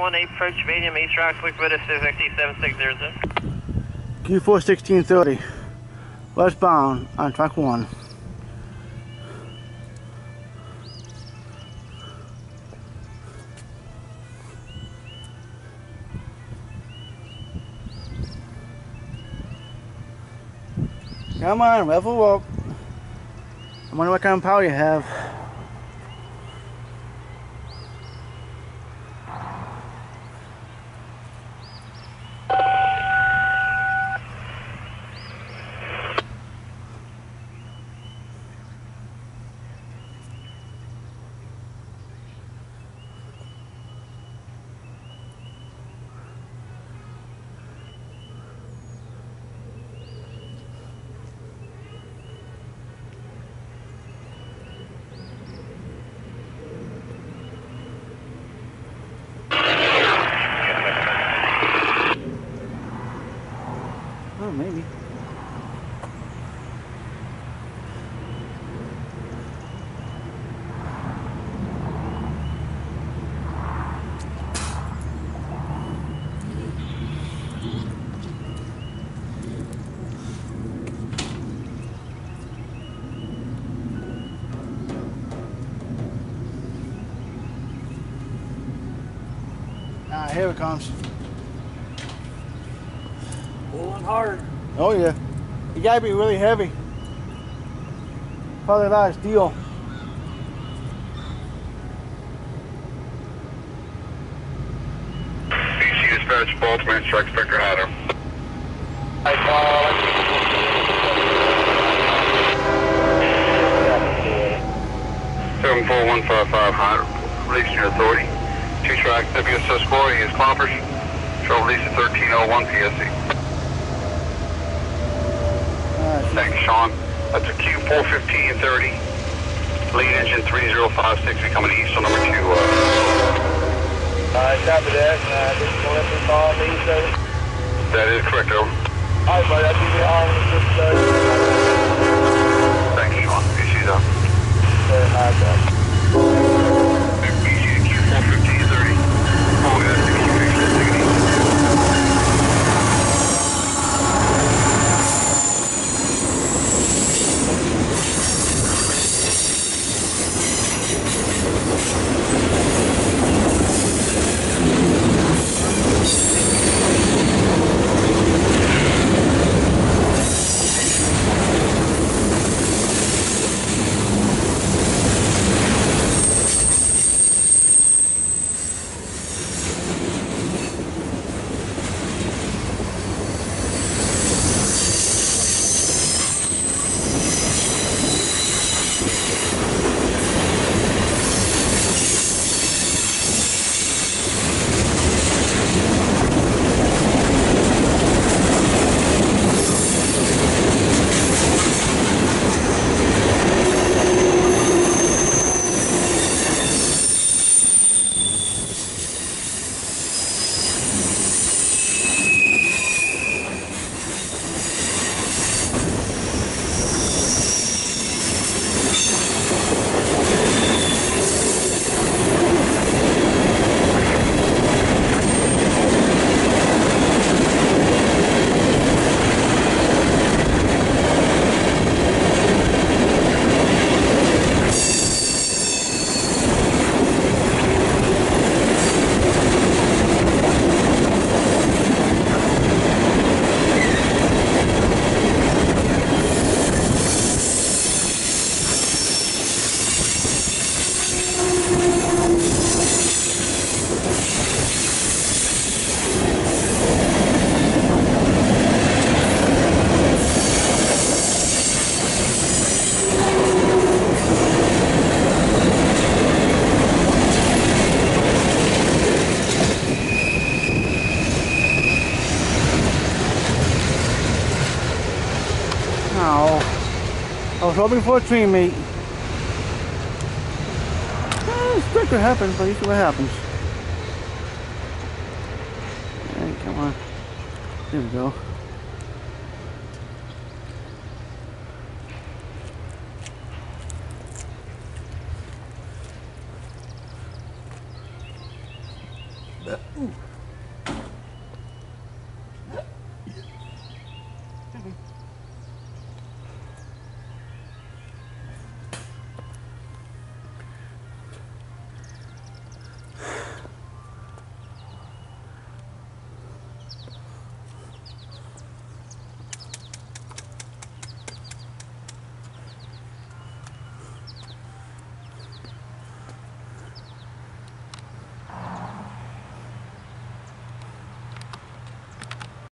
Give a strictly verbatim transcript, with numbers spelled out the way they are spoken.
one eight, approach medium, East Rock, quick with Civic T seven six zero zero. Q four sixteen thirty, westbound on track one. Come on, level up. I wonder what kind of power you have. Oh, maybe. Ah, here it comes. Pulling hard. Oh yeah. You gotta be really heavy. Probably not a steel. B C dispatch, Baltimore, strike Spectre Hatter. seven four one five five Hatter, release your authority. Two track W S S four, he is Cloppers. Show release at thirteen oh one P S C. Thanks, Sean. That's a Q four fifteen thirty. Lead engine three zero five six, we coming east on number two. Uh, uh copy that. Uh, this is one from call me, sir. That is correct, over. Alright, buddy, I'll give you all in just uh Thank you, Sean. Issues up. Very high, sir. B C to Q four fifteen thirty. Oh, that's the Q fifteen thirty. I was hoping for a tree meet. Eh, it's quick to happen, but you see what happens. Hey, come on. There we go. Ooh.